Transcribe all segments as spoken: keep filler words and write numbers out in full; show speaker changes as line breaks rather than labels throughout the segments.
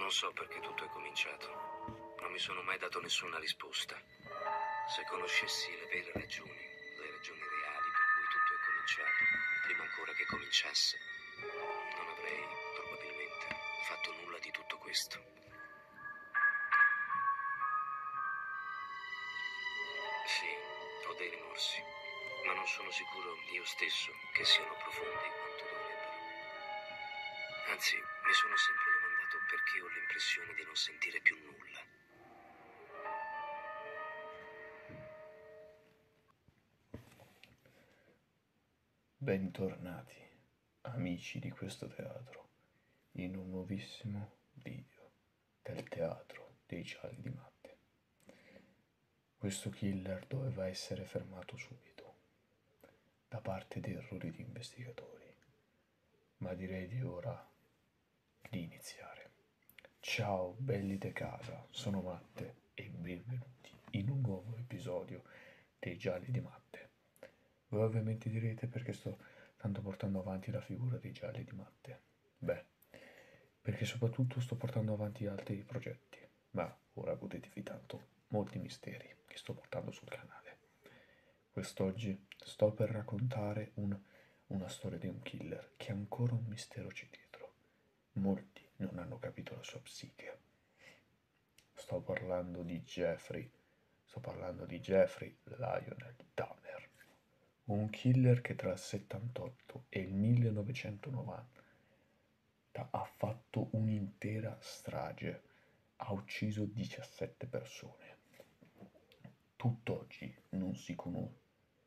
Non so perché tutto è cominciato. Non mi sono mai dato nessuna risposta. Se conoscessi le vere ragioni, le ragioni reali per cui tutto è cominciato, prima ancora che cominciasse, non avrei probabilmente fatto nulla di tutto questo. Sì, ho dei rimorsi, ma non sono sicuro io stesso che siano profondi quanto dovrebbero. Anzi, mi sono sempre domandato perché ho l'impressione di non sentire più nulla.
Bentornati, amici di questo teatro, in un nuovissimo video del teatro dei Gialli di Matte. Questo killer doveva essere fermato subito da parte di errori di investigatori, ma direi di ora di iniziare. Ciao belli de casa, sono Matte e benvenuti in un nuovo episodio dei Gialli di Matte. Voi ovviamente direte perché sto tanto portando avanti la figura dei Gialli di Matte. Beh, perché soprattutto sto portando avanti altri progetti, ma ora godetevi tanto molti misteri che sto portando sul canale. Quest'oggi sto per raccontare un, una storia di un killer che ancora un mistero c'è dietro. Molti non hanno capito la sua psiche. Sto parlando di Jeffrey, sto parlando di Jeffrey Lionel Dahmer, un killer che tra il settantotto e il millenovecentonovanta ha fatto un'intera strage, ha ucciso diciassette persone. Tutt'oggi non si conosce,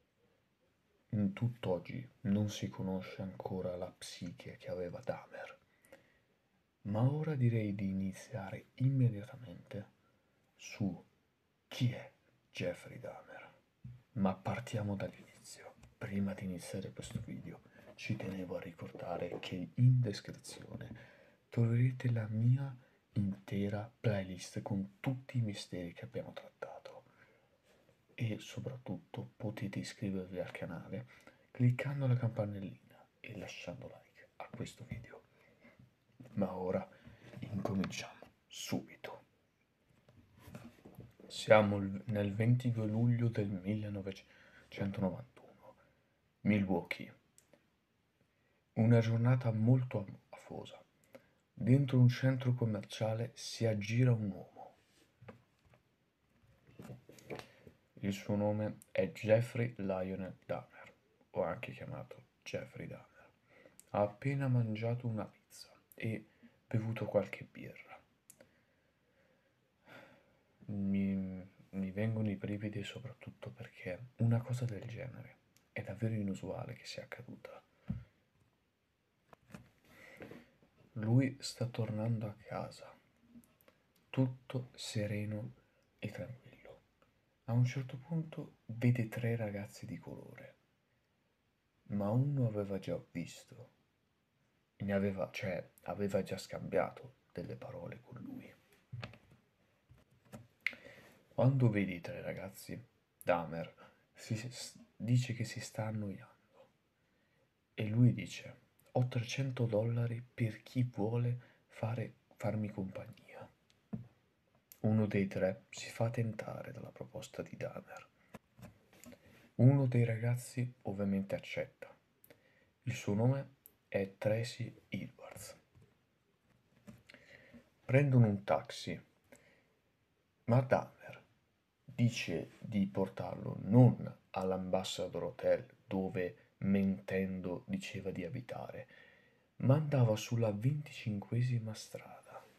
tutt'oggi non si conosce ancora la psiche che aveva Dahmer. Ma ora direi di iniziare immediatamente su chi è Jeffrey Dahmer. Ma partiamo dall'inizio. Prima di iniziare questo video ci tenevo a ricordare che in descrizione troverete la mia intera playlist con tutti i misteri che abbiamo trattato e soprattutto potete iscrivervi al canale cliccando la campanellina e lasciando like a questo video. Ma ora incominciamo subito. Siamo nel ventidue luglio del millenovecentonovantuno, Milwaukee. Una giornata molto afosa. Dentro un centro commerciale si aggira un uomo. Il suo nome è Jeffrey Lionel Dahmer, o anche chiamato Jeffrey Dahmer. Ha appena mangiato una pizza e bevuto qualche birra. Mi, mi vengono i brividi soprattutto perché una cosa del genere è davvero inusuale che sia accaduta. Lui sta tornando a casa, tutto sereno e tranquillo. A un certo punto vede tre ragazzi di colore, ma uno aveva già visto, ne aveva, cioè aveva già scambiato delle parole con lui. Quando vedi i tre ragazzi, Dahmer si, dice che si sta annoiando e lui dice: ho trecento dollari per chi vuole fare, farmi compagnia. Uno dei tre si fa tentare dalla proposta di Dahmer. Uno dei ragazzi ovviamente accetta. Il suo nome è Tracy Edwards. Prendono un taxi, ma Dahmer dice di portarlo non all'Ambassador Hotel dove, mentendo, diceva di abitare, ma andava sulla venticinquesima strada.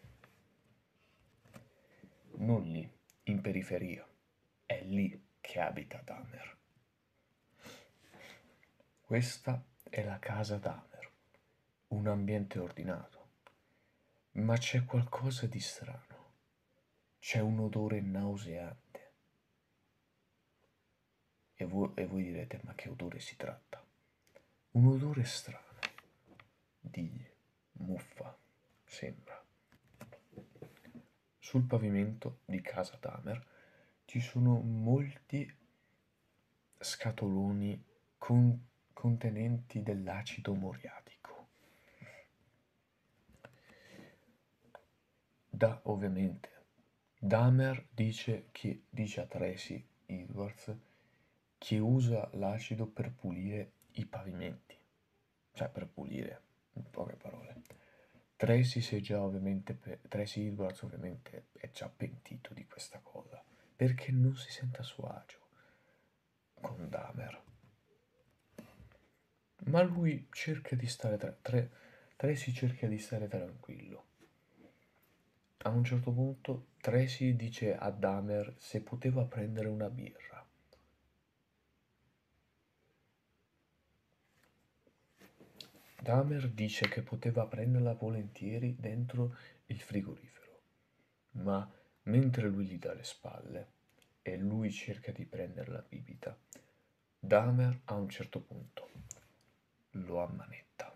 Non lì, in periferia. È lì che abita Dahmer. Questa è la casa Dahmer, un ambiente ordinato, ma c'è qualcosa di strano. C'è un odore nauseante. E voi, e voi direte: ma che odore si tratta? Un odore strano, di muffa, sembra. Sul pavimento di casa Dahmer ci sono molti scatoloni con, contenenti dell'acido muriatico. da, ovviamente, Dahmer dice, che, dice a Tracy Edwards che usa l'acido per pulire i pavimenti, cioè per pulire, in poche parole. Tracy si è già ovviamente, Tracy Edwards ovviamente è già pentito di questa cosa, perché non si sente a suo agio con Dahmer. Ma lui cerca di stare tra, tre, Tracy cerca di stare tranquillo. A un certo punto Tracy dice a Dahmer se poteva prendere una birra. Dahmer dice che poteva prenderla volentieri dentro il frigorifero, ma mentre lui gli dà le spalle e lui cerca di prendere la bibita, Dahmer a un certo punto lo ammanetta.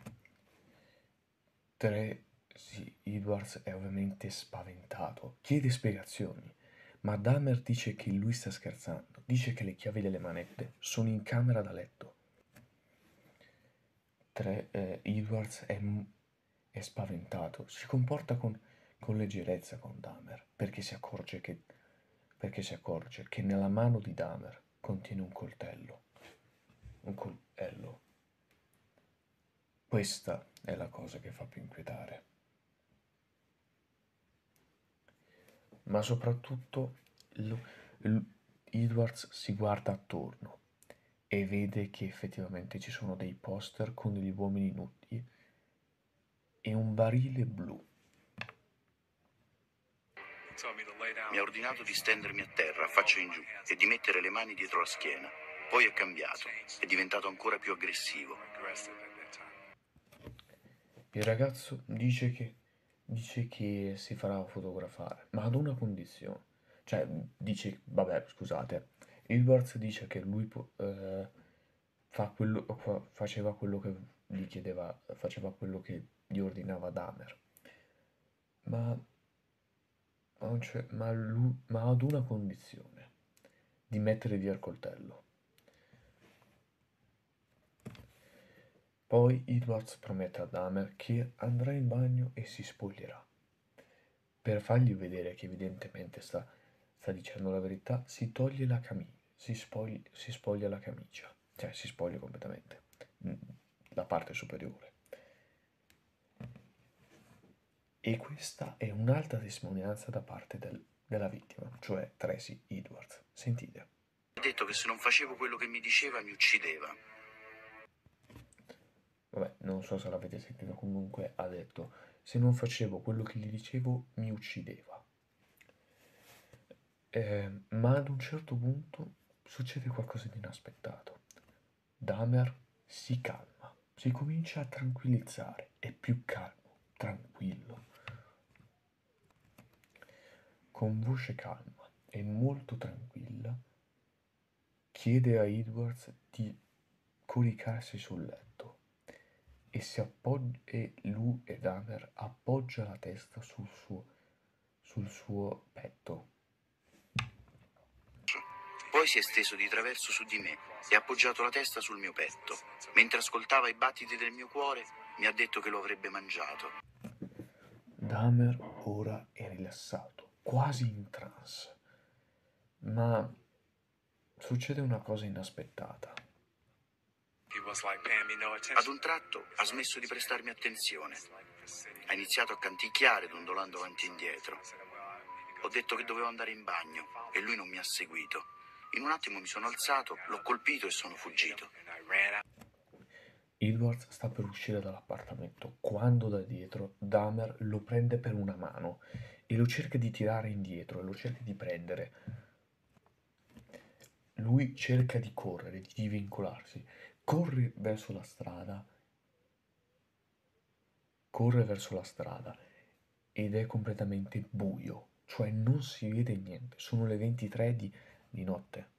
Tre, sì, Edwards è ovviamente spaventato, chiede spiegazioni, ma Dahmer dice che lui sta scherzando, dice che le chiavi delle manette sono in camera da letto. Tre, eh, Edwards è, è spaventato, si comporta con, con leggerezza con Dahmer, perché si accorge che, perché si accorge che nella mano di Dahmer contiene un coltello. Un coltello. Questa è la cosa che fa più inquietare. Ma soprattutto Edwards si guarda attorno e vede che effettivamente ci sono dei poster con degli uomini nudi e un barile blu.
Mi ha ordinato di stendermi a terra, faccia in giù, e di mettere le mani dietro la schiena. Poi è cambiato, è diventato ancora più aggressivo.
Il ragazzo dice che, dice che si farà fotografare, ma ad una condizione. Cioè, dice, vabbè, scusate, Edwards dice che lui può, eh, fa quello, fa- faceva quello che gli chiedeva, faceva quello che gli ordinava Dahmer. Ma, ma, cioè, ma, lui, ma ad una condizione, di mettere via il coltello. Poi Edwards promette a Dahmer che andrà in bagno e si spoglierà. Per fargli vedere che evidentemente sta, sta dicendo la verità, si toglie la camicia, si, spogli, si spoglia la camicia, cioè si spoglia completamente, la parte superiore. E questa è un'altra testimonianza da parte del, della vittima, cioè Tracy Edwards. Sentite.
Ha detto che se non facevo quello che mi diceva mi uccideva.
Vabbè, non so se l'avete sentito, comunque ha detto se non facevo quello che gli dicevo mi uccideva. Eh, ma ad un certo punto succede qualcosa di inaspettato. Dahmer si calma, si comincia a tranquillizzare, è più calmo, tranquillo. Con voce calma e molto tranquilla chiede a Edwards di coricarsi sul letto e, si appoggia, e lui e Dahmer appoggia la testa sul suo, sul suo petto.
Poi si è steso di traverso su di me e ha appoggiato la testa sul mio petto. Mentre ascoltava i battiti del mio cuore, mi ha detto che lo avrebbe mangiato.
Dahmer ora è rilassato, quasi in trance. Ma succede una cosa inaspettata.
Ad un tratto ha smesso di prestarmi attenzione. Ha iniziato a canticchiare dondolando avanti e indietro. Ho detto che dovevo andare in bagno e lui non mi ha seguito. In un attimo mi sono alzato, l'ho colpito e sono fuggito.
Edwards sta per uscire dall'appartamento quando da dietro Dahmer lo prende per una mano e lo cerca di tirare indietro e lo cerca di prendere. Lui cerca di correre, di divincolarsi, corre verso la strada, corre verso la strada ed è completamente buio, cioè non si vede niente, sono le ventitré di, di notte.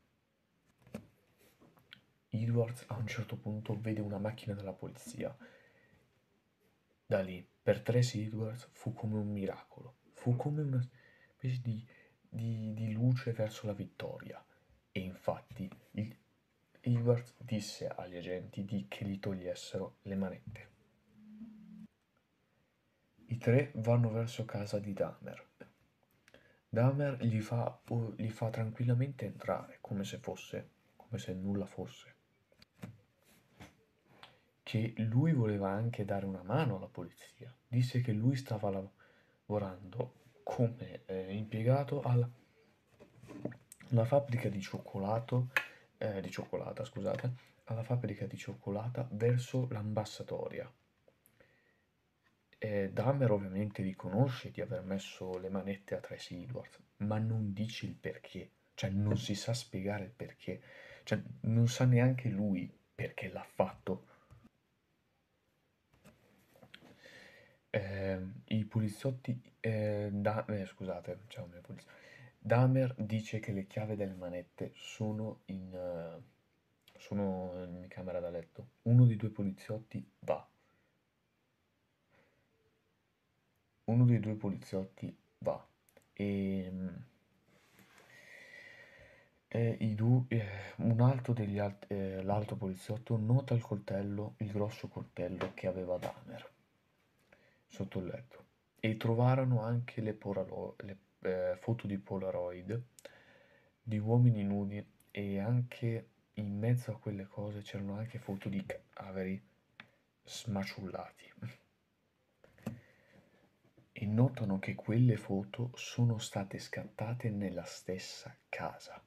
Edwards a un certo punto vede una macchina della polizia. Da lì, per Tracy Edwards fu come un miracolo, fu come una specie di, di, di luce verso la vittoria. E infatti il, Edwards disse agli agenti di che gli togliessero le manette. I tre vanno verso casa di Dahmer. Dahmer gli fa, o- gli fa tranquillamente entrare, come se fosse, come se nulla fosse. Che lui voleva anche dare una mano alla polizia. Disse che lui stava lavorando come eh, impiegato alla, alla fabbrica di cioccolato, eh, di cioccolata, scusate, alla fabbrica di cioccolata verso l'ambasciatoria. E Dahmer ovviamente riconosce di aver messo le manette a Tracy Edwards, ma non dice il perché, cioè non si sa spiegare il perché, cioè non sa neanche lui perché l'ha fatto. Eh, I poliziotti, eh, da- eh, scusate, ciao, mio poliziotti. Dahmer dice che le chiavi delle manette sono in, eh, sono in camera da letto. Uno dei due poliziotti va. Uno dei due poliziotti va. E, mm, e i due, eh, un altro degli alt- eh, l'altro poliziotto nota il coltello, il grosso coltello che aveva Dahmer sotto il letto. E trovarono anche le, polaro- le, eh, foto di Polaroid di uomini nudi e anche in mezzo a quelle cose c'erano anche foto di cadaveri smaciullati. E notano che quelle foto sono state scattate nella stessa casa.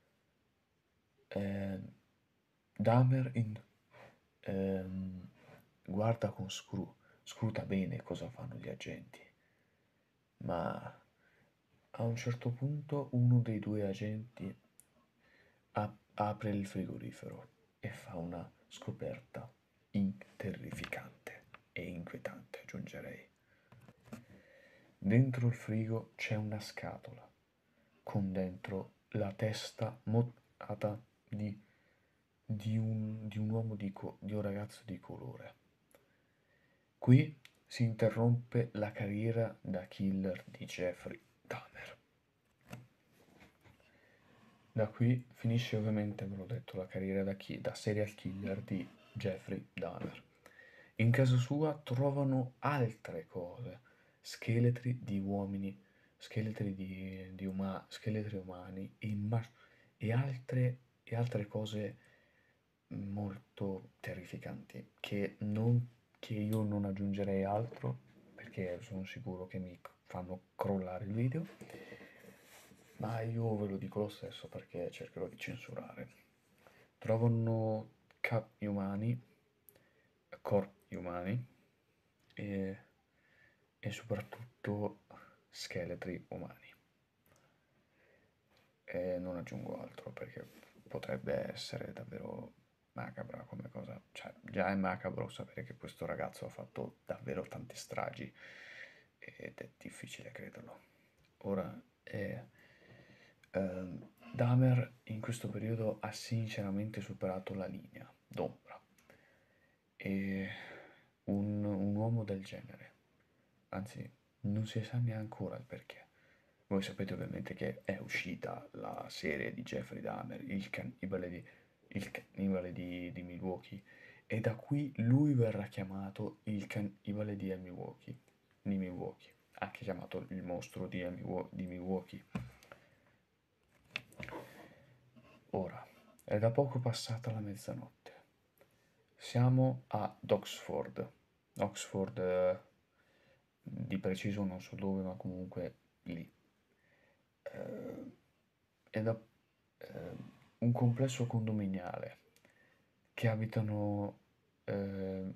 Eh, Dahmer in- ehm, guarda con scru, scruta bene cosa fanno gli agenti, ma a un certo punto uno dei due agenti ap- apre il frigorifero e fa una scoperta in- terrificante e inquietante, aggiungerei. Dentro il frigo c'è una scatola con dentro la testa mottata di, di un, di un uomo di, co- di un ragazzo di colore. Qui si interrompe la carriera da killer di Jeffrey Dahmer. Da qui finisce ovviamente, ve l'ho detto, la carriera da, chi- da serial killer di Jeffrey Dahmer. In casa sua trovano altre cose, scheletri di uomini, scheletri di, di uma- scheletri umani e, ma- e altre, e altre cose molto terrificanti che, non, che io non aggiungerei altro perché sono sicuro che mi fanno crollare il video, ma io ve lo dico lo stesso perché cercherò di censurare. Trovano capi umani, corpi umani e, e soprattutto scheletri umani. E non aggiungo altro perché potrebbe essere davvero macabra come cosa. Cioè, già è macabro sapere che questo ragazzo ha fatto davvero tante stragi ed è difficile crederlo. Ora, è, ehm, Dahmer in questo periodo ha sinceramente superato la linea d'ombra e un, un uomo del genere, anzi, non si sa neanche ancora il perché. Voi sapete ovviamente che è uscita la serie di Jeffrey Dahmer, il cannibale di, il cannibale di, di Milwaukee, e da qui lui verrà chiamato il cannibale di Milwaukee, di Milwaukee, anche chiamato il mostro di, di Milwaukee. Ora, è da poco passata la mezzanotte. Siamo ad Oxford. Oxford, eh, di preciso non so dove, ma comunque lì. Eh, è da, eh, un complesso condominiale che abitano eh,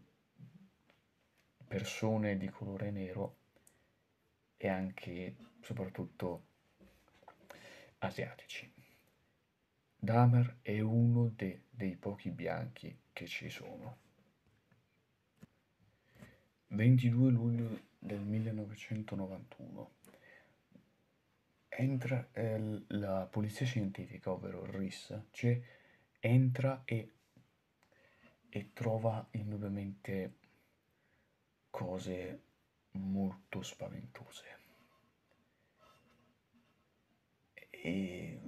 persone di colore nero e anche, soprattutto, asiatici. Dahmer è uno de- dei pochi bianchi che ci sono. ventidue luglio del millenovecentonovantuno. Entra eh, la polizia scientifica, ovvero il R I S, cioè, entra e, e trova indubbiamente cose molto spaventose. E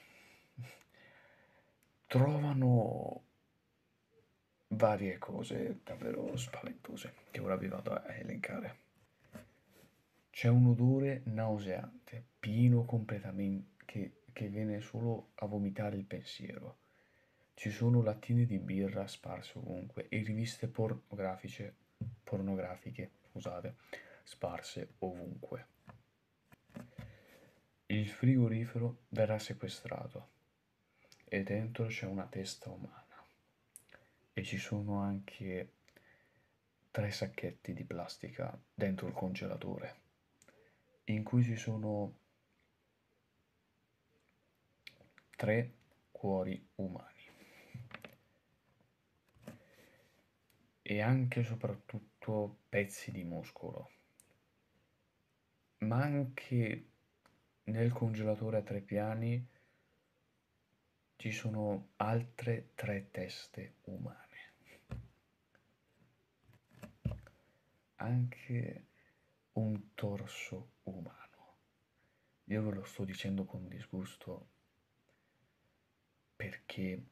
trovano varie cose davvero spaventose che ora vi vado a elencare. C'è un odore nauseante, pieno completamente, che, che viene solo a vomitare il pensiero. Ci sono lattine di birra sparse ovunque e riviste pornografiche, pornografiche, scusate, sparse ovunque. Il frigorifero verrà sequestrato e dentro c'è una testa umana e ci sono anche tre sacchetti di plastica dentro il congelatore in cui ci sono tre cuori umani e anche e soprattutto pezzi di muscolo, ma anche nel congelatore a tre piani ci sono altre tre teste umane, anche un torso umano. Io ve lo sto dicendo con disgusto perché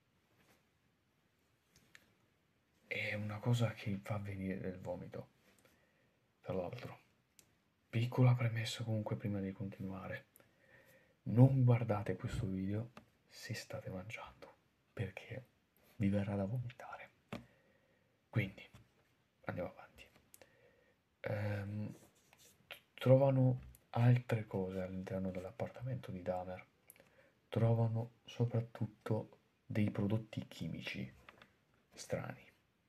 è una cosa che fa venire del vomito. Tra l'altro, piccola premessa comunque prima di continuare. Non guardate questo video se state mangiando, perché vi verrà da vomitare. Quindi, andiamo avanti. Ehm, trovano altre cose all'interno dell'appartamento di Dahmer. Trovano soprattutto dei prodotti chimici strani.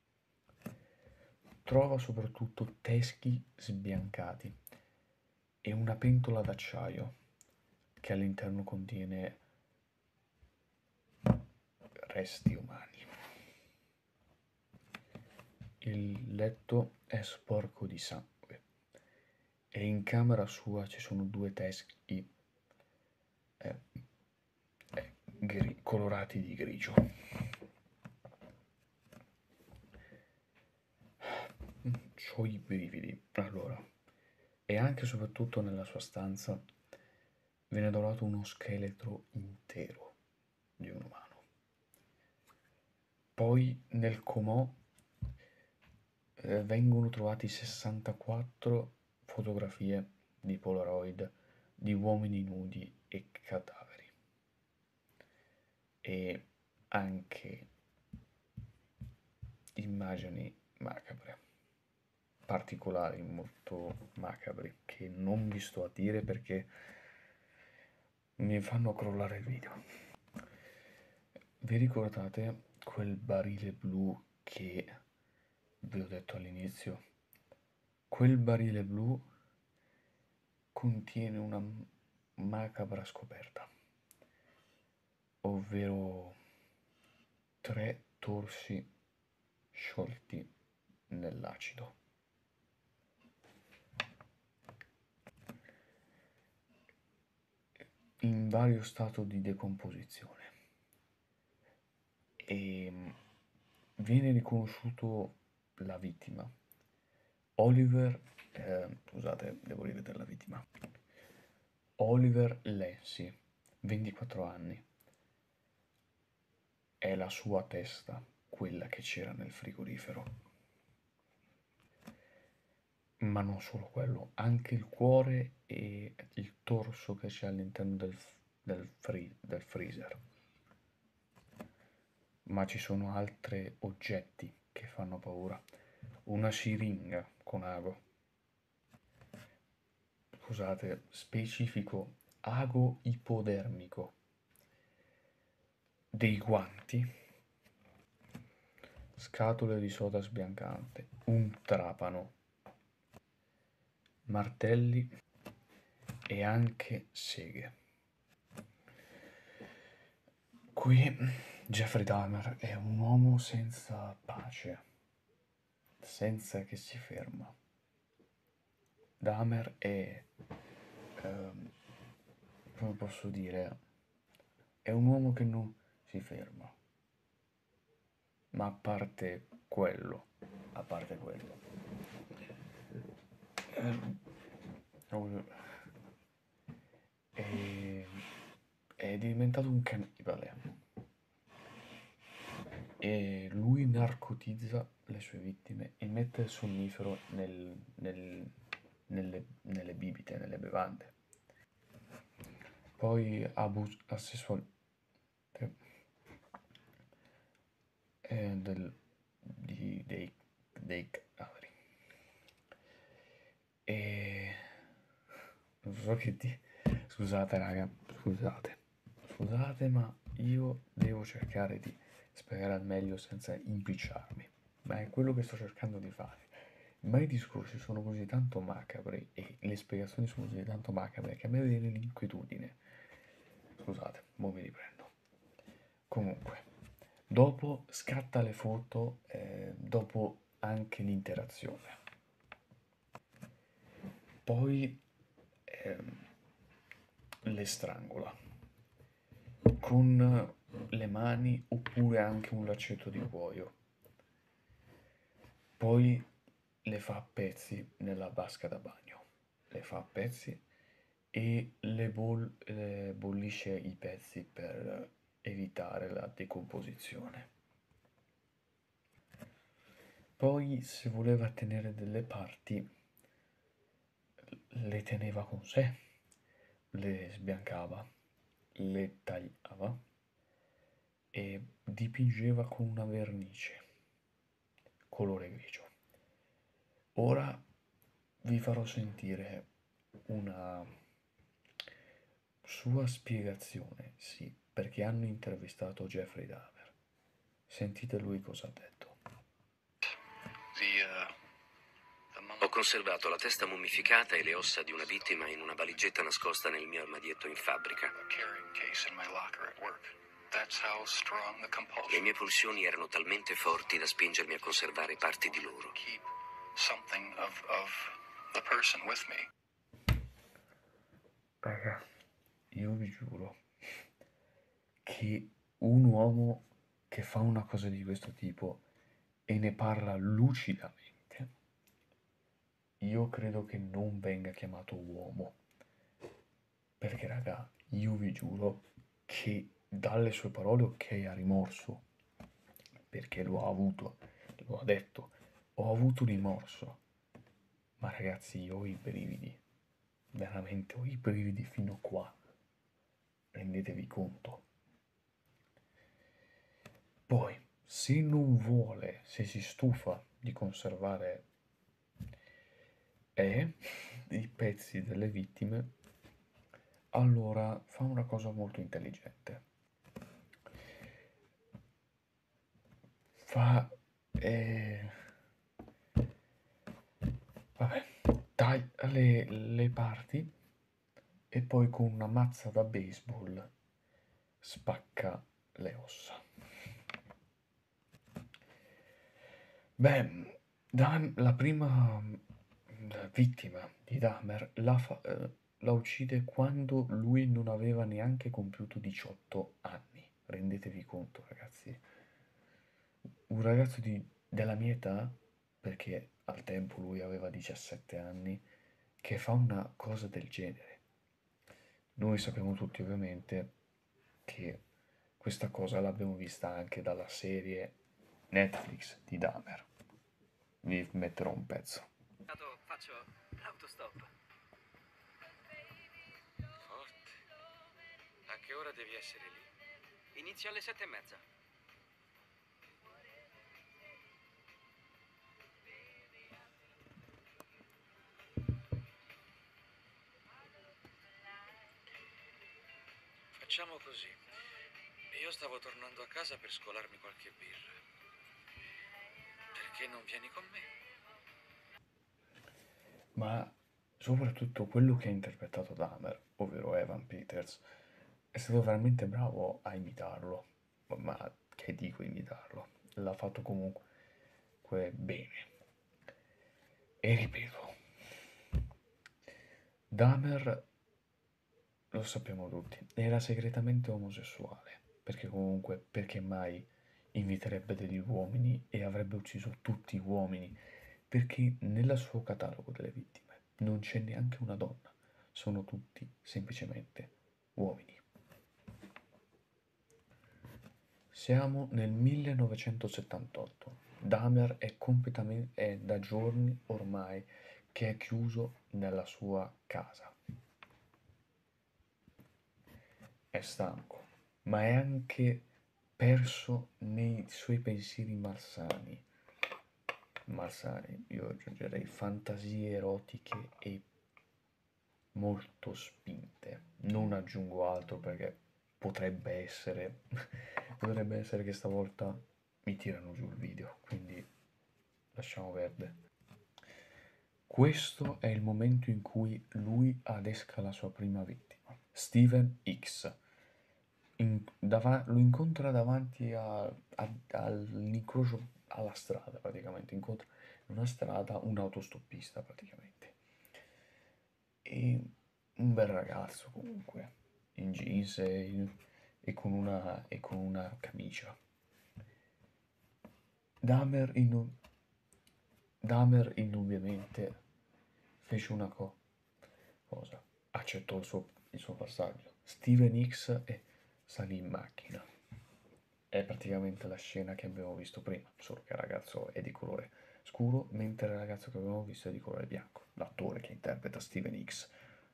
Trova soprattutto teschi sbiancati e una pentola d'acciaio che all'interno contiene resti umani. Il letto è sporco di sangue e in camera sua ci sono due teschi eh, eh, gri- colorati di grigio. C'ho i brividi. Allora, e anche e soprattutto nella sua stanza viene trovato uno scheletro intero di un umano. Poi nel comò eh, vengono trovati sessantaquattro fotografie di Polaroid di uomini nudi e cadaveri e anche immagini macabre, particolari molto macabri che non vi sto a dire perché mi fanno crollare il video. Vi ricordate quel barile blu che vi ho detto all'inizio? Quel barile blu contiene una macabra scoperta, ovvero tre torsi sciolti nell'acido. In vario stato di decomposizione. E viene riconosciuto la vittima. Oliver, eh, scusate, devo rivedere la vittima. Oliver Lancy, ventiquattro anni. È la sua testa, quella che c'era nel frigorifero. Ma non solo quello, anche il cuore e il torso che c'è all'interno del, del, free, del freezer. Ma ci sono altri oggetti che fanno paura. Una siringa con ago. Scusate, specifico ago ipodermico. Dei guanti, scatole di soda sbiancante, un trapano, martelli e anche seghe. Qui Jeffrey Dahmer è un uomo senza pace, senza che si ferma. Dahmer è, ehm, come posso dire, è un uomo che non si ferma. Ma a parte quello, a parte quello, è, è diventato un cannibale. E lui narcotizza le sue vittime e mette il sonnifero nel, nel, nelle, nelle bibite, nelle bevande. Poi abuso sessuale eh, del, di, dei, dei cadaveri. E non so che di... Scusate raga, scusate, scusate ma io devo cercare di spiegare al meglio senza impicciarmi, ma è quello che sto cercando di fare. Ma i discorsi sono così tanto macabri e le spiegazioni sono così tanto macabre che a me viene l'inquietudine. Scusate, mo mi riprendo. Comunque, dopo scatta le foto, eh, dopo anche l'interazione. Poi ehm, le strangola con le mani oppure anche un laccetto di cuoio. Poi le fa a pezzi nella vasca da bagno. Le fa a pezzi e le, boll- le bollisce i pezzi per evitare la decomposizione. Poi, se voleva tenere delle parti, le teneva con sé, le sbiancava, le tagliava e dipingeva con una vernice colore grigio. Ora vi farò sentire una sua spiegazione, sì, perché hanno intervistato Jeffrey Dahmer. Sentite lui cosa ha detto.
Ho conservato la testa mummificata e le ossa di una vittima in una valigetta nascosta nel mio armadietto in fabbrica. Le mie pulsioni erano talmente forti da spingermi a conservare parti di loro.
Raga, io vi giuro che un uomo che fa una cosa di questo tipo e ne parla lucidamente, io credo che non venga chiamato uomo. Perché, raga, io vi giuro che dalle sue parole, ok, ha rimorso, perché lo ha avuto, lo ha detto, ho avuto rimorso, ma ragazzi, io ho i brividi, veramente ho i brividi fino qua, rendetevi conto. Poi, se non vuole, se si stufa di conservare eh, i pezzi delle vittime, allora fa una cosa molto intelligente. Fa... Eh, vabbè, taglia le, le parti e poi con una mazza da baseball spacca le ossa. Beh, Dan- la prima mm, vittima di Dahmer la, fa- eh, la uccide quando lui non aveva neanche compiuto diciotto anni. Rendetevi conto, ragazzi. Un ragazzo di- della mia età, perché al tempo lui aveva diciassette anni, che fa una cosa del genere. Noi sappiamo tutti ovviamente che questa cosa l'abbiamo vista anche dalla serie Netflix di Dahmer. Vi metterò un pezzo.
Faccio l'autostop. Forte. A che ora devi essere lì? Inizio alle sette e mezza. Facciamo così. Io stavo tornando a casa per scolarmi qualche birra. Perché non vieni con me?
Ma soprattutto quello che ha interpretato Dahmer, ovvero Evan Peters, è stato veramente bravo a imitarlo. Ma che dico imitarlo? L'ha fatto comunque bene. E ripeto, Dahmer, lo sappiamo tutti, era segretamente omosessuale, perché comunque, perché mai inviterebbe degli uomini e avrebbe ucciso tutti gli uomini? Perché nel suo catalogo delle vittime non c'è neanche una donna, sono tutti semplicemente uomini. Siamo nel millenovecentosettantotto. Dahmer è completamente, è da giorni ormai che è chiuso nella sua casa. È stanco, ma è anche perso nei suoi pensieri malsani. Malsani, io aggiungerei fantasie erotiche e molto spinte. Non aggiungo altro perché potrebbe essere, potrebbe essere che stavolta mi tirano giù il video, quindi lasciamo perdere. Questo è il momento in cui lui adesca la sua prima vittima, Steven X. In- dava- lo incontra davanti a- a- all'incrocio alla strada, praticamente. Incontra in una strada un autostoppista, praticamente. E un bel ragazzo, comunque, in jeans e, in- e con una, e con una camicia. Dahmer, inno- Dahmer indubbiamente fece una co- cosa, accettò il suo, il suo passaggio. Steven X e salì in macchina. È praticamente la scena che abbiamo visto prima, solo che il ragazzo è di colore scuro, mentre il ragazzo che abbiamo visto è di colore bianco, l'attore che interpreta Steven X.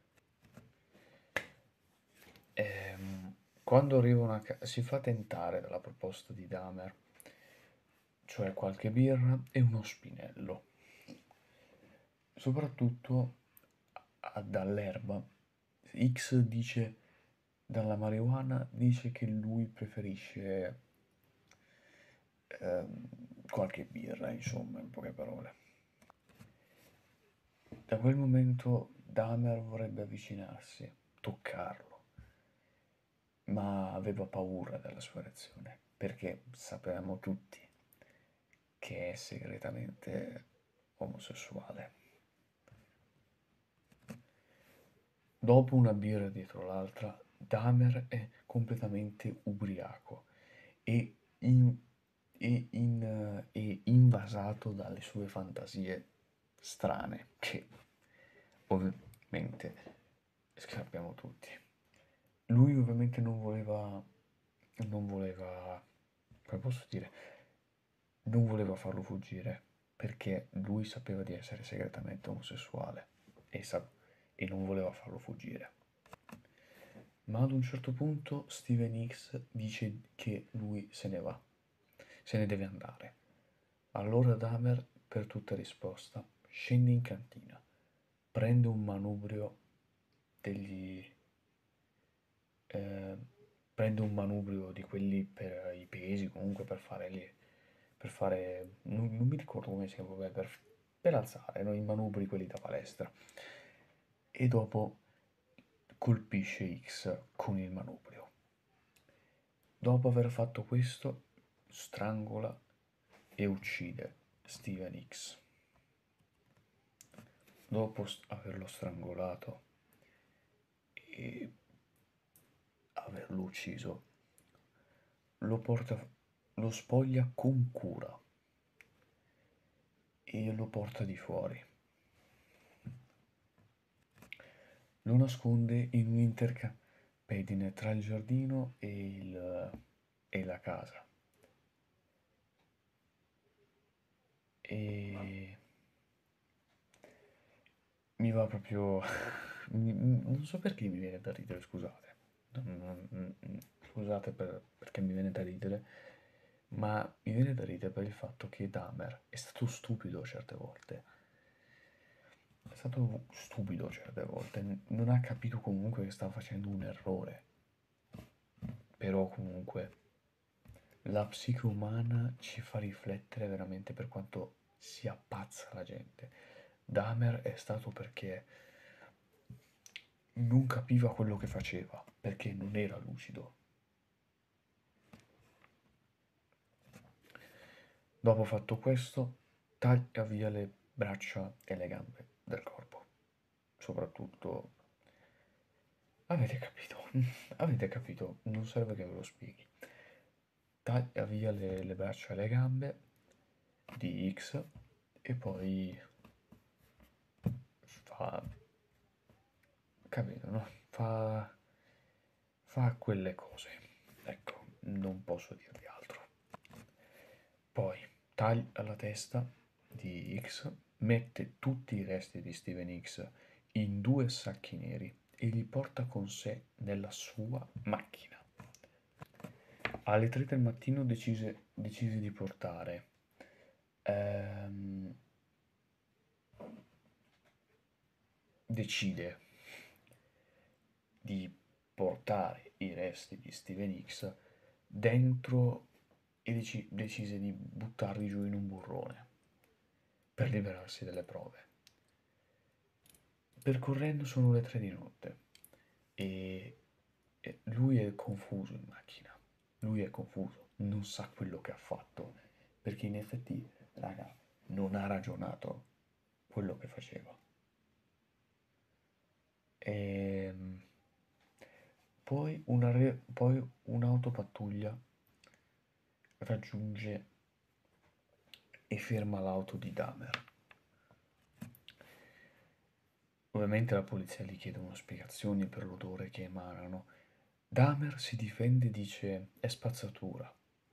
Ehm, quando arriva una ca- si fa tentare dalla proposta di Dahmer, cioè qualche birra e uno spinello. Soprattutto a- dall'erba. X dice, dalla marijuana, dice che lui preferisce ehm, qualche birra, insomma, in poche parole. Da quel momento Dahmer vorrebbe avvicinarsi, toccarlo, ma aveva paura della sua reazione, perché sapevamo tutti che è segretamente omosessuale. Dopo una birra dietro l'altra, Dahmer è completamente ubriaco e, in- e in- eh, e invasato dalle sue fantasie strane, che ovviamente sappiamo tutti. Lui ovviamente non voleva, non voleva, come posso dire, non voleva farlo fuggire perché lui sapeva di essere segretamente omosessuale e, sa- e non voleva farlo fuggire. Ma ad un certo punto Steven X dice che lui se ne va, se ne deve andare. Allora Dahmer, per tutta risposta, scende in cantina, prende un manubrio degli... eh, prende un manubrio di quelli per i pesi, comunque per fare lì, per fare... non, non mi ricordo come si chiama, vabbè, per, per alzare, no? I manubri quelli da palestra. E dopo colpisce X con il manubrio. Dopo aver fatto questo, strangola e uccide Steven X. Dopo averlo strangolato e averlo ucciso, lo porta, lo spoglia con cura e lo porta di fuori. Lo nasconde in un'intercapedine tra il giardino e, il, e la casa. E mi va proprio... non so perché mi viene da ridere, scusate. Non- non- scusate per- perché mi viene da ridere, ma mi viene da ridere per il fatto che Dahmer è stato stupido certe volte. È stato stupido certe volte, non ha capito comunque che stava facendo un errore. Però comunque la psiche umana ci fa riflettere veramente per quanto sia pazza la gente. Dahmer è stato perché non capiva quello che faceva, perché non era lucido. Dopo fatto questo, taglia via le braccia e le gambe del corpo. Soprattutto... Avete capito? Avete capito? Non serve che ve lo spieghi. Taglia via le, le braccia e le gambe di X e poi fa... Capito, no? Fa... fa quelle cose. Ecco, non posso dirvi altro. Poi taglia la testa di X mette tutti i resti di Steven X in due sacchi neri e li porta con sé nella sua macchina. Alle tre del mattino decise, decise di portare ehm, decide di portare i resti di Steven X dentro e deci- decise di buttarli giù in un burrone per liberarsi delle prove. Percorrendo sono le tre di notte e, e lui è confuso in macchina. Lui è confuso, non sa quello che ha fatto, perché in effetti, raga, non ha ragionato quello che faceva. E poi, una re- poi un'autopattuglia raggiunge e ferma l'auto di Dahmer. Ovviamente la polizia gli chiedono spiegazioni per l'odore che emanano. Dahmer si difende e dice è spazzatura.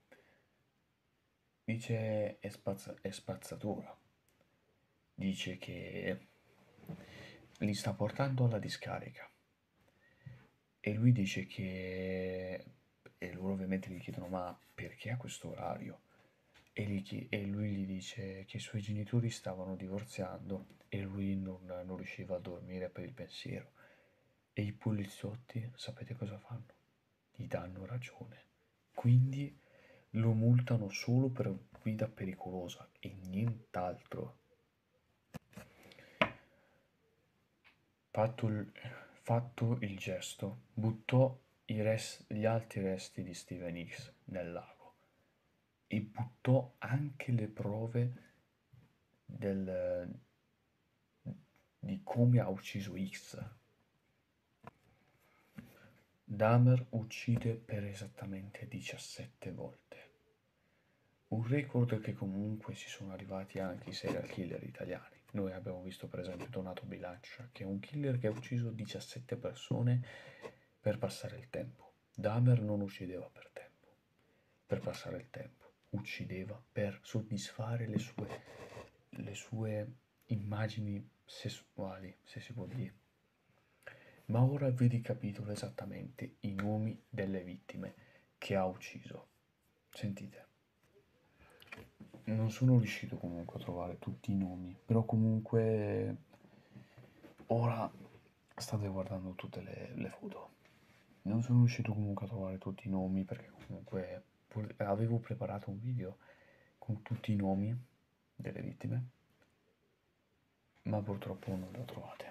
Dice è, spazza- è spazzatura. Dice che li sta portando alla discarica. E lui dice che... E loro ovviamente gli chiedono ma perché a questo orario? E, gli chie- e lui gli dice che i suoi genitori stavano divorziando e lui non, non riusciva a dormire per il pensiero. E i poliziotti, sapete cosa fanno? Gli danno ragione. Quindi lo multano solo per guida pericolosa e nient'altro. Fatto il, fatto il gesto, buttò i res- gli altri resti di Steven X nel lago e buttò anche le prove del, di come ha ucciso X. Dahmer uccide per esattamente diciassette volte. Un record che comunque si sono arrivati anche i serial killer italiani. Noi abbiamo visto per esempio Donato Bilancia, che è un killer che ha ucciso diciassette persone per passare il tempo. Dahmer non uccideva per tempo, per passare il tempo, uccideva per soddisfare le sue, le sue immagini sessuali, se si può dire. Ma ora vi ricapitolo esattamente i nomi delle vittime che ha ucciso. Sentite. Non sono riuscito comunque a trovare tutti i nomi, però comunque ora state guardando tutte le, le foto. Non sono riuscito comunque a trovare tutti i nomi perché comunque pur- avevo preparato un video con tutti i nomi delle vittime, ma purtroppo non le ho trovate.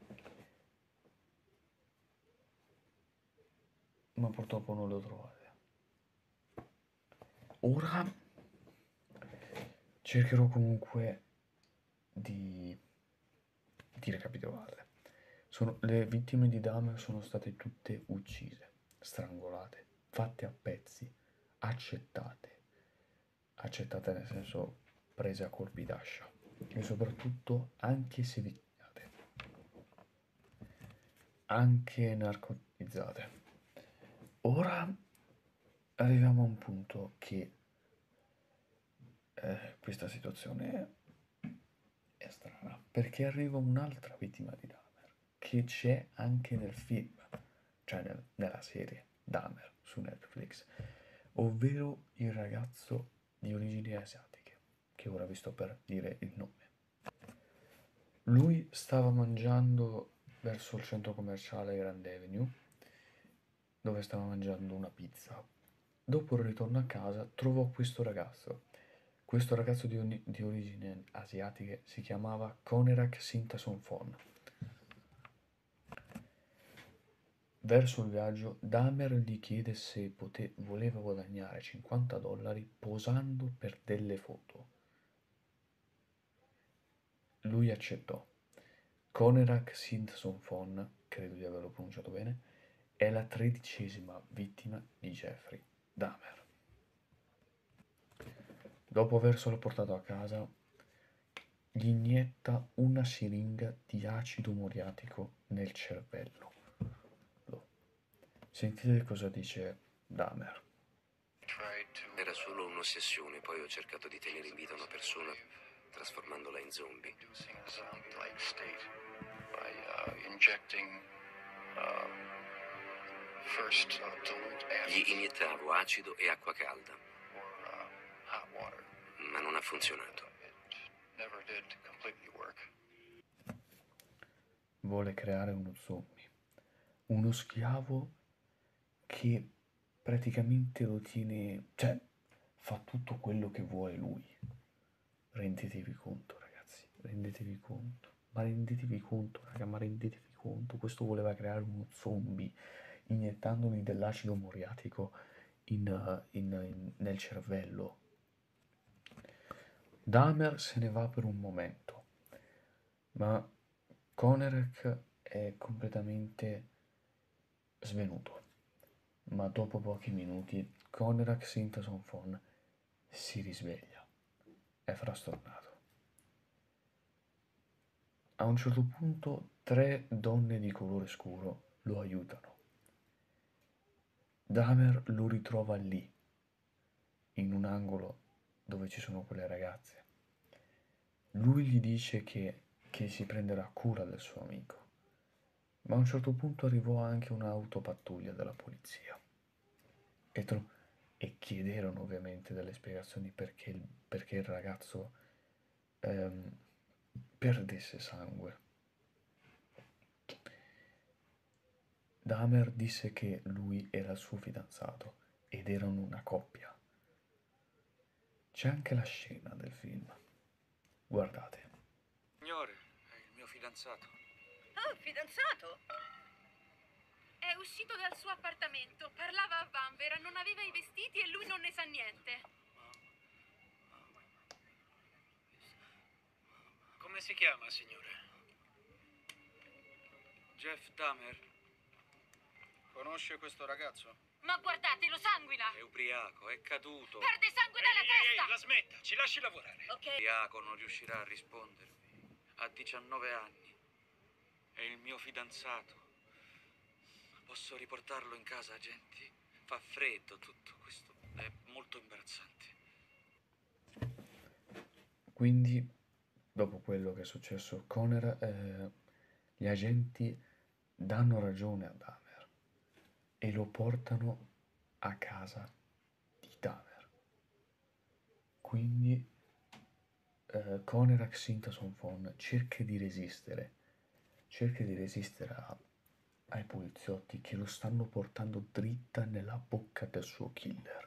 Ma purtroppo non le ho trovate. Ora cercherò comunque di, di ricapitolare. Sono, le vittime di Dahmer sono state tutte uccise, strangolate, fatte a pezzi, accettate, accettate nel senso prese a colpi d'ascia e soprattutto anche seviziate, anche narcotizzate. Ora arriviamo a un punto che eh, questa situazione è strana, perché arriva un'altra vittima di Dahmer, che c'è anche nel film, cioè nel- nella serie Dahmer su Netflix, ovvero il ragazzo di origini asiatiche, che ora vi sto per dire il nome. Lui stava mangiando verso il centro commerciale Grand Avenue, dove stava mangiando una pizza. Dopo il ritorno a casa trovò questo ragazzo. Questo ragazzo di, oni- di origini asiatiche si chiamava Konerak Sintason-Fon. Verso il viaggio, Dahmer gli chiede se pote- voleva guadagnare cinquanta dollari posando per delle foto. Lui accettò. Konerak Sintason-Fon, credo di averlo pronunciato bene, è la tredicesima vittima di Jeffrey Dahmer. Dopo averselo portato a casa, gli inietta una siringa di acido muriatico nel cervello. Sentite cosa dice Dahmer.
Era solo un'ossessione, poi ho cercato di tenere in vita una persona trasformandola in zombie.
Inducing a zombie-like state by uh, injecting uh, first uh, dilute
Gli
acid
iniettavo acido e acqua calda,
or uh, hot water.
ma non ha funzionato.
It never did completely work.
Vuole creare uno zombie, uno schiavo che praticamente lo tiene, cioè fa tutto quello che vuole lui. Rendetevi conto, ragazzi, rendetevi conto, ma rendetevi conto, raga, ma rendetevi conto, questo voleva creare uno zombie iniettandogli dell'acido muriatico in, uh, in, in, nel cervello. Dahmer se ne va per un momento, ma Konerak è completamente svenuto. Ma dopo pochi minuti Konerak Sintason Fon si risveglia, è frastornato. A un certo punto tre donne di colore scuro lo aiutano. Dahmer lo ritrova lì, in un angolo dove ci sono quelle ragazze. Lui gli dice che, che si prenderà cura del suo amico, ma a un certo punto arrivò anche un'autopattuglia della polizia e, tro- e chiedevano ovviamente delle spiegazioni perché il, perché il ragazzo ehm, perdesse sangue. Dahmer disse che lui era il suo fidanzato ed erano una coppia. C'è anche la scena del film. Guardate.
Signore, è il mio fidanzato.
Oh, fidanzato? È uscito dal suo appartamento, parlava a vanvera, non aveva i vestiti e lui non ne sa niente.
Come si chiama, signore? Jeff Dahmer. Conosce questo ragazzo?
Ma guardate, lo sanguina!
È ubriaco, è caduto.
Perde sangue dalla
Ehi, ehi,
testa!
la smetta, ci lasci lavorare.
Ok.
Ubriaco, non riuscirà a rispondermi. Ha diciannove anni. È il mio fidanzato. Posso riportarlo in casa, agenti? Fa freddo, tutto questo è molto imbarazzante.
Quindi, dopo quello che è successo, Conner, eh, gli agenti danno ragione a Dahmer e lo portano a casa di Dahmer. Quindi eh, Konerak Sintason Fon cerca di resistere, cerca di resistere a, ai poliziotti che lo stanno portando dritta nella bocca del suo killer.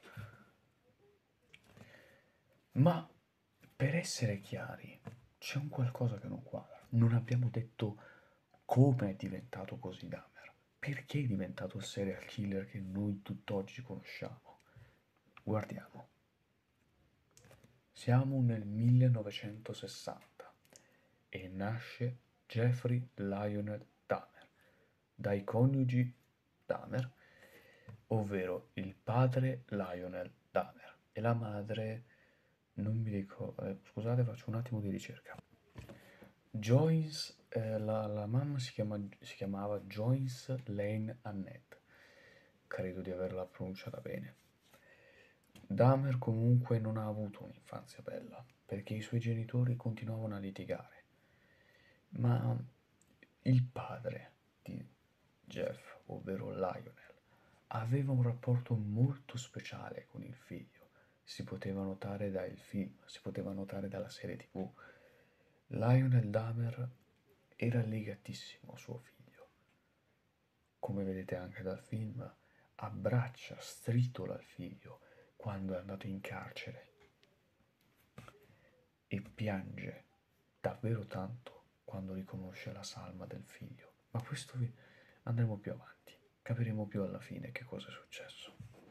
Ma per essere chiari, c'è un qualcosa che non quadra. Non abbiamo detto come è diventato così Dahmer. Perché è diventato il serial killer che noi tutt'oggi conosciamo? Guardiamo. Siamo nel millenovecentosessanta e nasce Jeffrey Lionel Dahmer dai coniugi Dahmer, ovvero il padre Lionel Dahmer e la madre, non mi ricordo, eh, scusate, faccio un attimo di ricerca. Joyce, eh, la, la mamma si, chiama, si chiamava Joyce Lane Annette, credo di averla pronunciata bene. Dahmer comunque non ha avuto un'infanzia bella, perché i suoi genitori continuavano a litigare, ma il padre di Jeff, ovvero Lionel, aveva un rapporto molto speciale con il figlio, si poteva notare dal film, si poteva notare dalla serie tivù. Lionel Dahmer era legatissimo a suo figlio. Come vedete anche dal film, abbraccia, stritola il figlio quando è andato in carcere e piange davvero tanto quando riconosce la salma del figlio. Ma questo vi andremo più avanti, capiremo più alla fine che cosa è successo.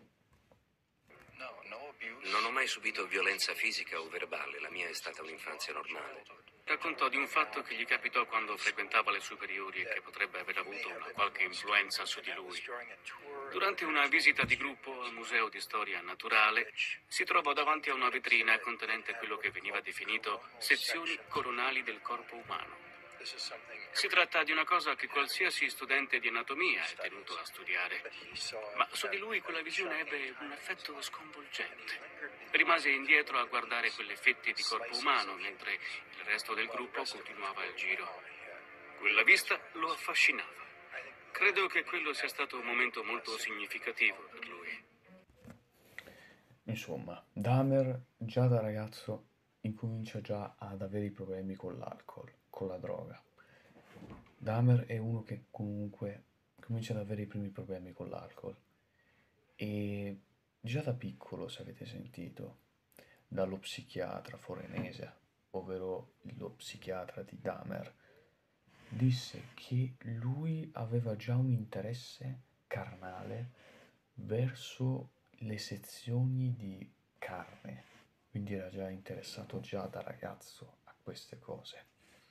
Non ho mai subito violenza fisica o verbale, la mia è stata un'infanzia normale.
Raccontò di un fatto che gli capitò quando frequentava le superiori e che potrebbe aver avuto una qualche influenza su di lui. Durante una visita di gruppo al Museo di Storia Naturale si trovò davanti a una vetrina contenente quello che veniva definito sezioni coronali del corpo umano. Si tratta di una cosa che qualsiasi studente di anatomia è tenuto a studiare, ma su di lui quella visione ebbe un effetto sconvolgente. Rimase indietro a guardare quelle fette di corpo umano, mentre il resto del gruppo continuava il giro. Quella vista lo affascinava. Credo che quello sia stato un momento molto significativo per lui.
Insomma, Dahmer già da ragazzo incomincia già ad avere i problemi con l'alcol, con la droga. Dahmer è uno che comunque comincia ad avere i primi problemi con l'alcol e già da piccolo, se avete sentito, dallo psichiatra forenese, ovvero lo psichiatra di Dahmer, disse che lui aveva già un interesse carnale verso le sezioni di carne, quindi era già interessato già da ragazzo a queste cose.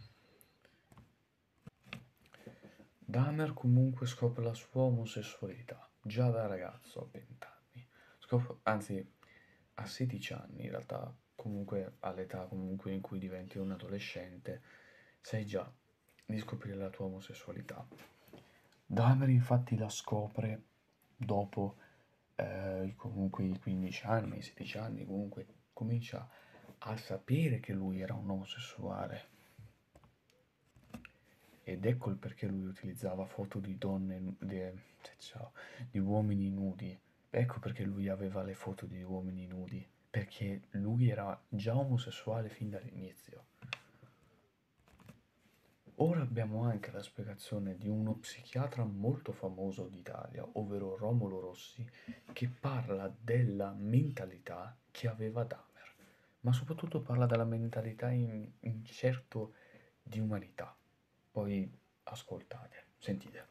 Dahmer comunque scopre la sua omosessualità già da ragazzo a venti anni, scopre, anzi a sedici anni in realtà, comunque all'età comunque in cui diventi un adolescente, sai già di scoprire la tua omosessualità. Dahmer infatti la scopre dopo eh, comunque i quindici anni, sedici anni, comunque comincia a sapere che lui era un omosessuale. Ed ecco il perché lui utilizzava foto di donne, di, di uomini nudi. Ecco perché lui aveva le foto di uomini nudi, perché lui era già omosessuale fin dall'inizio. Ora abbiamo anche la spiegazione di uno psichiatra molto famoso d'Italia, ovvero Romolo Rossi, che parla della mentalità che aveva Dahmer, ma soprattutto parla della mentalità in, in certo di umanità. Poi ascoltate, sentite.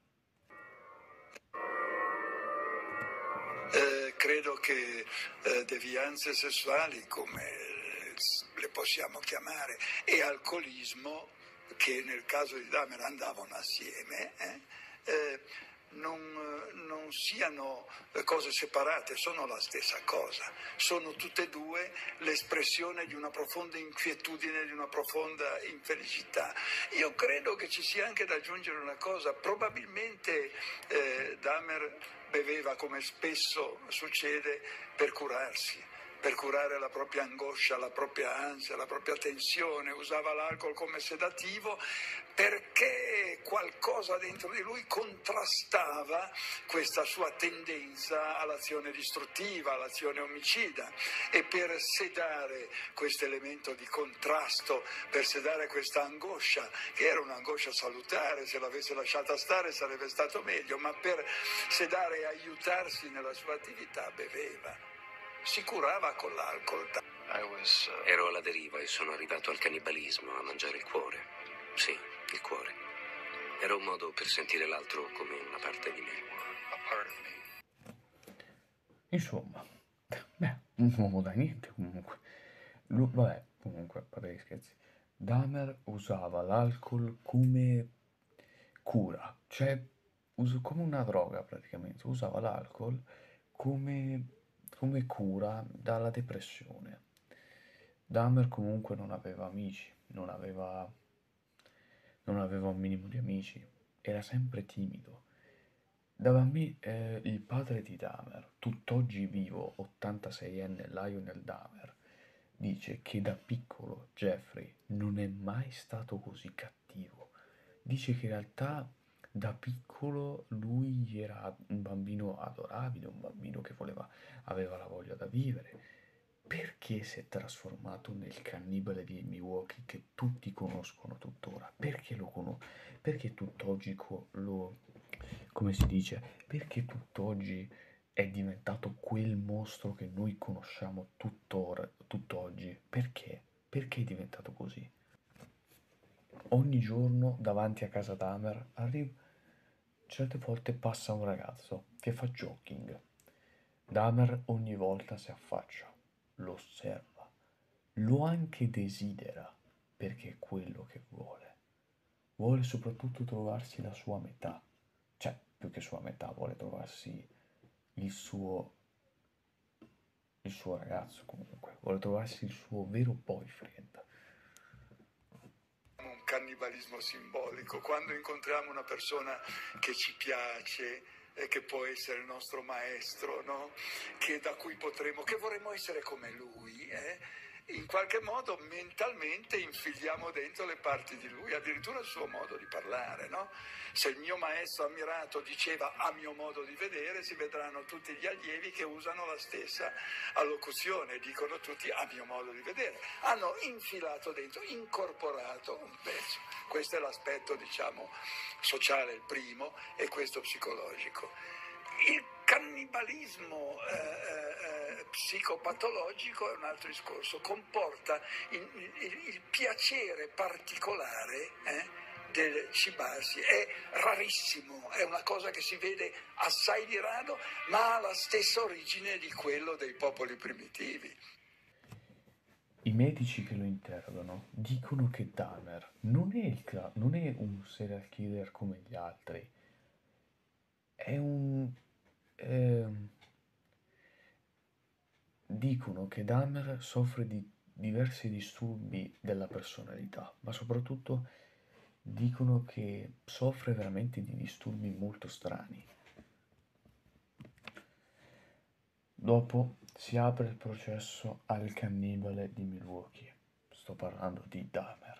Eh, credo che eh, devianze sessuali, come le possiamo chiamare, e alcolismo, che nel caso di Dahmer andavano assieme, eh, eh, non, non siano cose separate, sono la stessa cosa, sono tutte e due l'espressione di una profonda inquietudine, di una profonda infelicità. Io credo che ci sia anche da aggiungere una cosa, probabilmente eh, Dahmer beveva, come spesso succede, per curarsi, per curare la propria angoscia, la propria ansia, la propria tensione, usava l'alcol come sedativo perché qualcosa dentro di lui contrastava questa sua tendenza all'azione distruttiva, all'azione omicida, e per sedare questo elemento di contrasto, per sedare questa angoscia, che era un'angoscia salutare, se l'avesse lasciata stare sarebbe stato meglio, ma per sedare e aiutarsi nella sua attività beveva. Si curava con l'alcol.
Ero alla deriva e sono arrivato al cannibalismo, a mangiare il cuore. Sì, il cuore. Era un modo per sentire l'altro come una parte di me.
Insomma, beh, un uomo da niente comunque. Lui, vabbè, comunque, a parte gli scherzi, Dahmer usava l'alcol come cura, cioè us- come una droga praticamente, usava l'alcol come come cura dalla depressione. Dahmer comunque non aveva amici, non aveva, non aveva un minimo di amici, era sempre timido. Da bambino, eh, il padre di Dahmer, tutt'oggi vivo, ottantaseienne Lionel Dahmer, dice che da piccolo Jeffrey non è mai stato così cattivo. Dice che in realtà da piccolo lui era un bambino adorabile, un bambino che voleva, aveva la voglia da vivere. Perché si è trasformato nel cannibale di Milwaukee che tutti conoscono tuttora? Perché lo conoscono? Perché tutt'oggi co- lo, come si dice, perché tutt'oggi è diventato quel mostro che noi conosciamo tuttora, tutt'oggi? Perché? Perché è diventato così? Ogni giorno davanti a casa Dahmer arriva, certe volte passa un ragazzo che fa jogging. Dahmer ogni volta si affaccia, lo osserva, lo anche desidera, perché è quello che vuole. Vuole soprattutto trovarsi la sua metà, cioè più che sua metà, vuole trovarsi il suo, il suo ragazzo comunque, vuole trovarsi il suo vero boyfriend.
Un cannibalismo simbolico. Quando incontriamo una persona che ci piace, eh, che può essere il nostro maestro, no? Che da cui potremo, che vorremmo essere come lui, eh? In qualche modo mentalmente infiliamo dentro le parti di lui, addirittura il suo modo di parlare, no? Se il mio maestro ammirato diceva a mio modo di vedere, si vedranno tutti gli allievi che usano la stessa allocuzione, dicono tutti a mio modo di vedere. Hanno infilato dentro, incorporato un pezzo. Questo è l'aspetto, diciamo, sociale, il primo, e questo psicologico. Il cannibalismo eh, eh, psicopatologico è un altro discorso, comporta il, il, il piacere particolare eh, del cibarsi, è rarissimo, è una cosa che si vede assai di rado, ma ha la stessa origine di quello dei popoli primitivi.
I medici che lo interrogano dicono che Dahmer non è, il cla- non è un serial killer come gli altri, è un... Ehm, dicono che Dahmer soffre di diversi disturbi della personalità, ma soprattutto dicono che soffre veramente di disturbi molto strani. Dopo si apre il processo al cannibale di Milwaukee, sto parlando di Dahmer,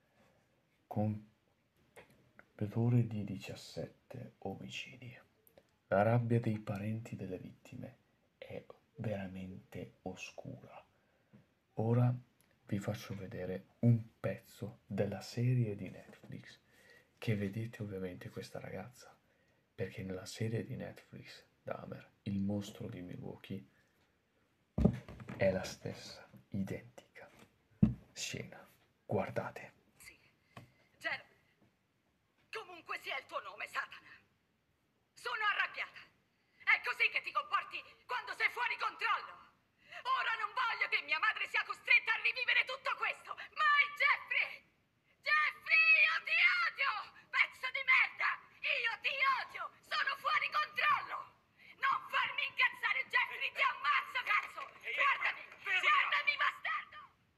compitore di diciassette omicidi. La rabbia dei parenti delle vittime è veramente oscura. Ora vi faccio vedere un pezzo della serie di Netflix, che vedete ovviamente questa ragazza, perché nella serie di Netflix Dahmer, il mostro di Milwaukee, è la stessa, identica scena. Guardate.
Sì. Gerald, comunque sia il tuo nome, Satana. Sono arrabbiata. È così che ti comporti quando sei fuori controllo. Ora non voglio che mia madre sia costretta a rivivere tutto questo. Mai, Jeffrey! Jeffrey, io ti odio! Pezzo di merda! Io ti odio! Sono fuori controllo! Non farmi incazzare, Jeffrey! Ti ammazzo, cazzo! Guardami! Guardami, bastardo!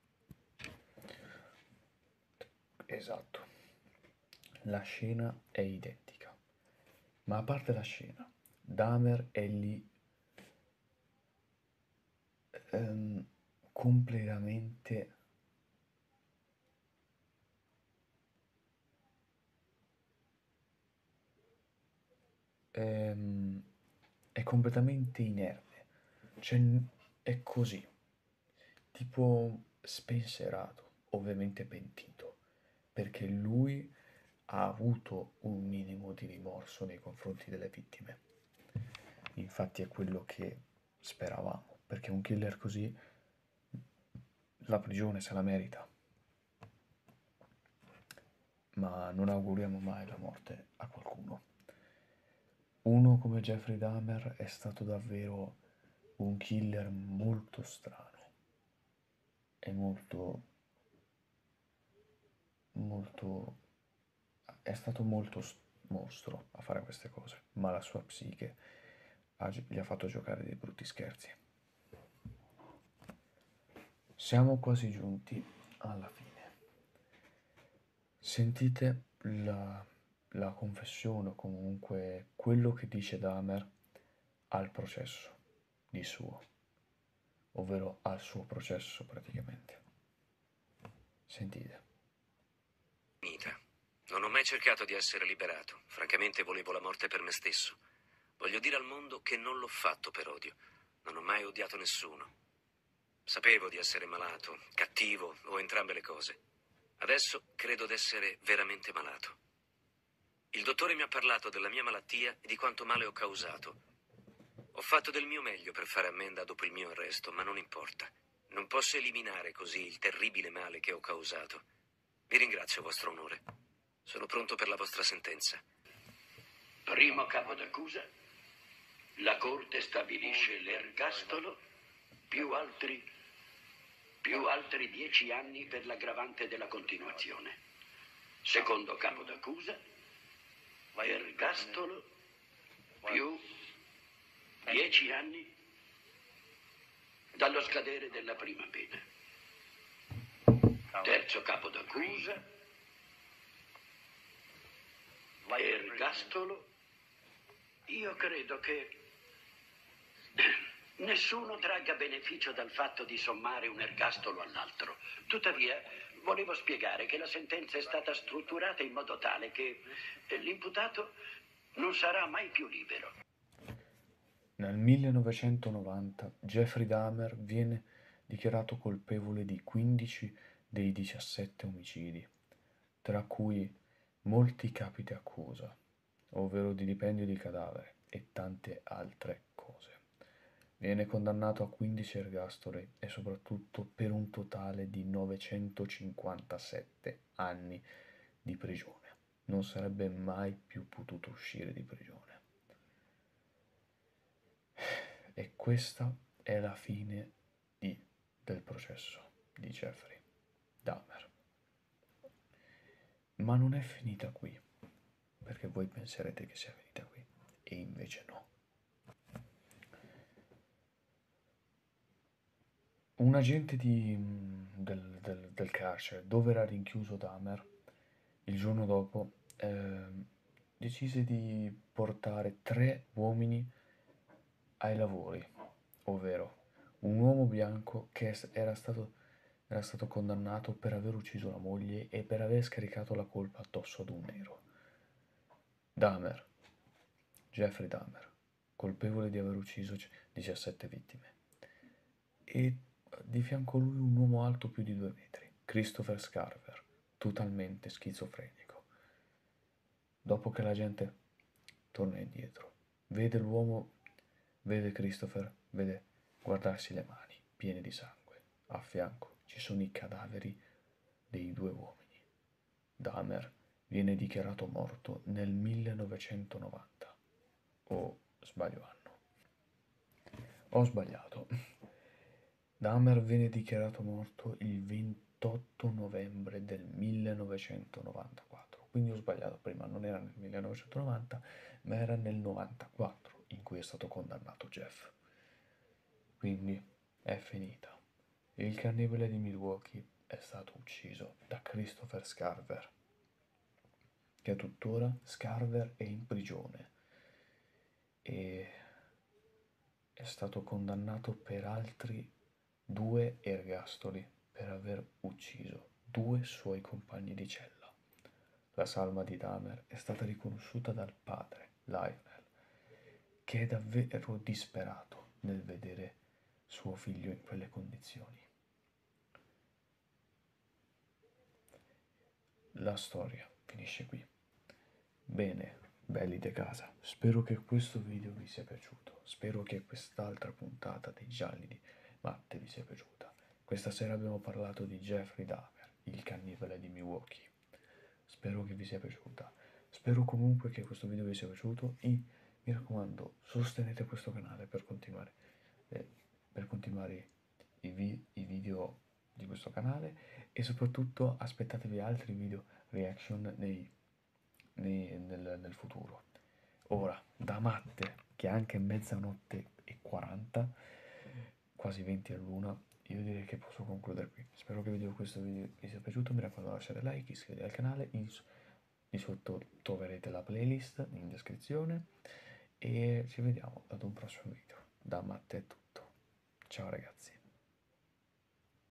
Esatto. La scena è identica. Ma a parte la scena, Dahmer è lì ehm, completamente ehm, è completamente inerme, cioè è così, tipo spensierato, ovviamente pentito, perché lui ha avuto un minimo di rimorso nei confronti delle vittime. Infatti è quello che speravamo, perché un killer così la prigione se la merita. Ma non auguriamo mai la morte a qualcuno. Uno come Jeffrey Dahmer è stato davvero un killer molto strano e molto molto è stato molto mostro a fare queste cose, ma la sua psiche ha, gli ha fatto giocare dei brutti scherzi. Siamo quasi giunti alla fine. Sentite la, la confessione, o comunque quello che dice Dahmer al processo di suo, ovvero al suo processo praticamente. Sentite.
Finita. Non ho mai cercato di essere liberato. Francamente volevo la morte per me stesso. Voglio dire al mondo che non l'ho fatto per odio. Non ho mai odiato nessuno. Sapevo di essere malato, cattivo o entrambe le cose. Adesso credo d'essere veramente malato. Il dottore mi ha parlato della mia malattia e di quanto male ho causato. Ho fatto del mio meglio per fare ammenda dopo il mio arresto, ma non importa. Non posso eliminare così il terribile male che ho causato. Vi ringrazio, vostro onore. Sono pronto per la vostra sentenza.
Primo capo d'accusa. La Corte stabilisce l'ergastolo più altri, più altri dieci anni per l'aggravante della continuazione. Secondo capo d'accusa. Ergastolo più dieci anni dallo scadere della prima pena. Terzo capo d'accusa. ergastolo, io credo che nessuno tragga beneficio dal fatto di sommare un ergastolo all'altro. Tuttavia, volevo spiegare che la sentenza è stata strutturata in modo tale che l'imputato non sarà mai più libero.
Nel millenovecentonovanta Jeffrey Dahmer viene dichiarato colpevole di quindici dei diciassette omicidi, tra cui molti capi di accusa, ovvero di vilipendio di cadavere e tante altre cose. Viene condannato a quindici ergastoli e soprattutto per un totale di novecentocinquantasette anni di prigione. Non sarebbe mai più potuto uscire di prigione. E questa è la fine di, del processo di Jeffrey Dahmer. Ma non è finita qui, perché voi penserete che sia finita qui, e invece no. Un agente di, del, del, del carcere, dove era rinchiuso Dahmer, il giorno dopo eh, decise di portare tre uomini ai lavori, ovvero un uomo bianco che era stato, era stato condannato per aver ucciso la moglie e per aver scaricato la colpa addosso ad un nero. Dahmer, Jeffrey Dahmer, colpevole di aver ucciso diciassette vittime. E di fianco a lui un uomo alto più di due metri, Christopher Scarver, totalmente schizofrenico. Dopo che la gente torna indietro, vede l'uomo, vede Christopher, vede guardarsi le mani piene di sangue. A fianco ci sono i cadaveri dei due uomini. Dahmer viene dichiarato morto nel millenovecentonovanta. O sbaglio anno? Ho sbagliato. Dahmer viene dichiarato morto il ventotto novembre del millenovecentonovantaquattro, quindi ho sbagliato prima, non era nel millenovecentonovanta, ma era nel novantaquattro in cui è stato condannato Jeff. Quindi è finita. Il cannibale di Milwaukee è stato ucciso da Christopher Scarver, che tuttora Scarver è in prigione e è stato condannato per altri due ergastoli per aver ucciso due suoi compagni di cella. La salma di Dahmer è stata riconosciuta dal padre, Lionel, che è davvero disperato nel vedere suo figlio in quelle condizioni. La storia finisce qui. Bene, belli de casa, spero che questo video vi sia piaciuto, spero che quest'altra puntata dei Gialli di Matte vi sia piaciuta. Questa sera abbiamo parlato di Jeffrey Dahmer, il cannibale di Milwaukee. Spero che vi sia piaciuta. Spero comunque che questo video vi sia piaciuto e mi raccomando, sostenete questo canale per continuare, eh, per continuare i, vi i video di questo canale e soprattutto aspettatevi altri video reaction nei, nei, nel, nel futuro. Ora, da Matte, che è anche mezzanotte e quaranta, quasi venti all'una, io direi che posso concludere qui. Spero che video, questo video vi sia piaciuto, mi raccomando lasciate like, iscrivetevi al canale, in, di sotto troverete la playlist in descrizione e ci vediamo ad un prossimo video. Da Matte è tutto, ciao ragazzi.